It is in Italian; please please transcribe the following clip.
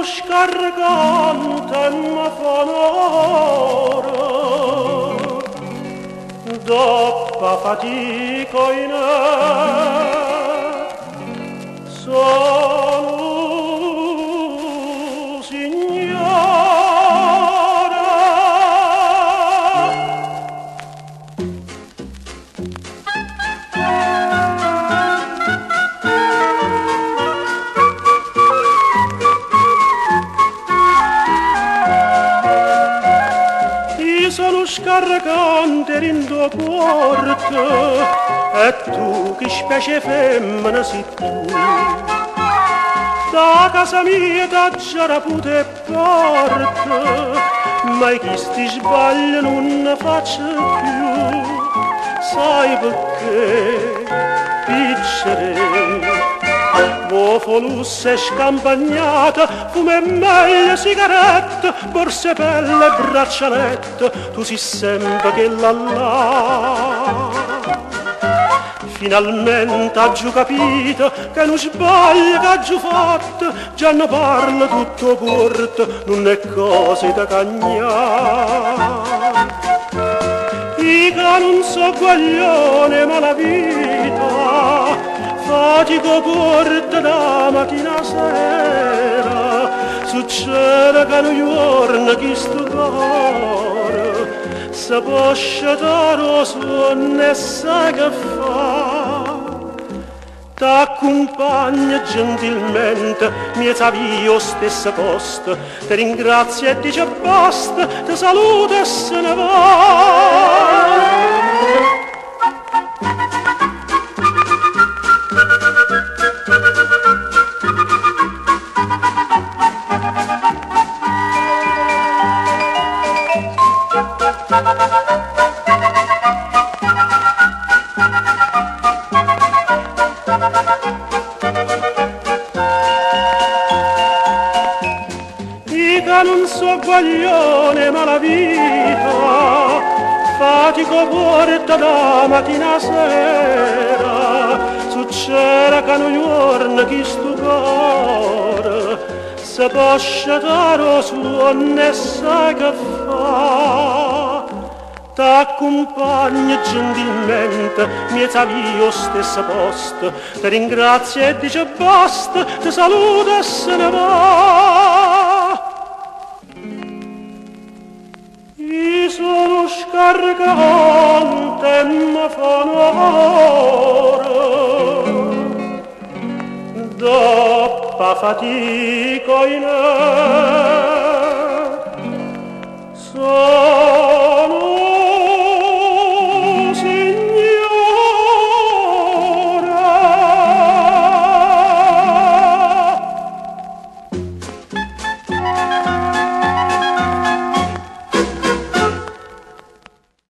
sono scaricante ma fa un'ora dopo fatica in sono signora. Io sono scaricante in tua porta e tu che specie femmina sei tu. Da casa mia da giarapute e porta, mai chi sti sbagli non ne faccio più. Sai perché, piccere, Vofolusse scampagnata, fumo e meglio sigarette, borse pelle e braccialette, tu si sempre che là. Finalmente ha giù capito che non sbaglia che ha giù fatto, già ne parla tutto corto, non è cosa da cagnare. Dica non so guaglione ma la vita, fatico corta da mattina a sera, succede che non giorno chi sto cuore, se può scegliere lo sonno e sai che fa. T'accompagna gentilmente, miezza via stessa posto, ti ringrazia e dice basta, ti saluta e se ne va. Dica non so guaglione ma la vita, fatico porta da mattina a sera, succede che non giorno chi sto cuore, se può scegliere lo suono e sai che fa. T'accompagna gentilmente, miezza via stesso posto, ti ringrazia e dice basta, ti saluta e se ne va. Io sono scaricante e mi fa un'ora, dopo fatica in